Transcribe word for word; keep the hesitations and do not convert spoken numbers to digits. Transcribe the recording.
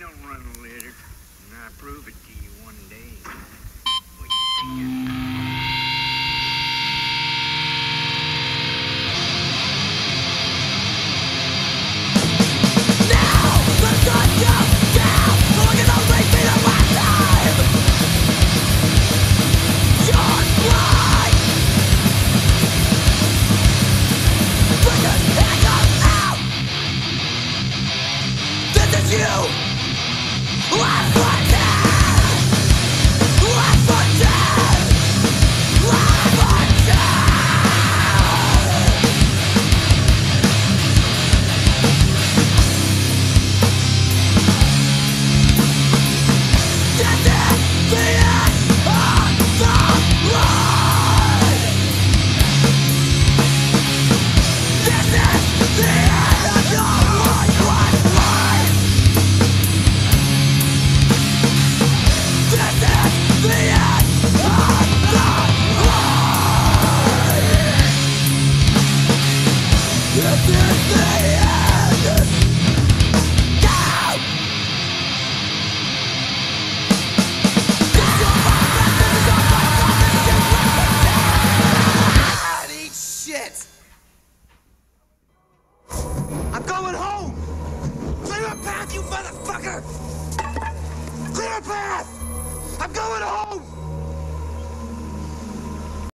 don't run a litter, and I'll prove it to you one day. What you think? I'm going home! Clear a path, you motherfucker! Clear a path! I'm going home!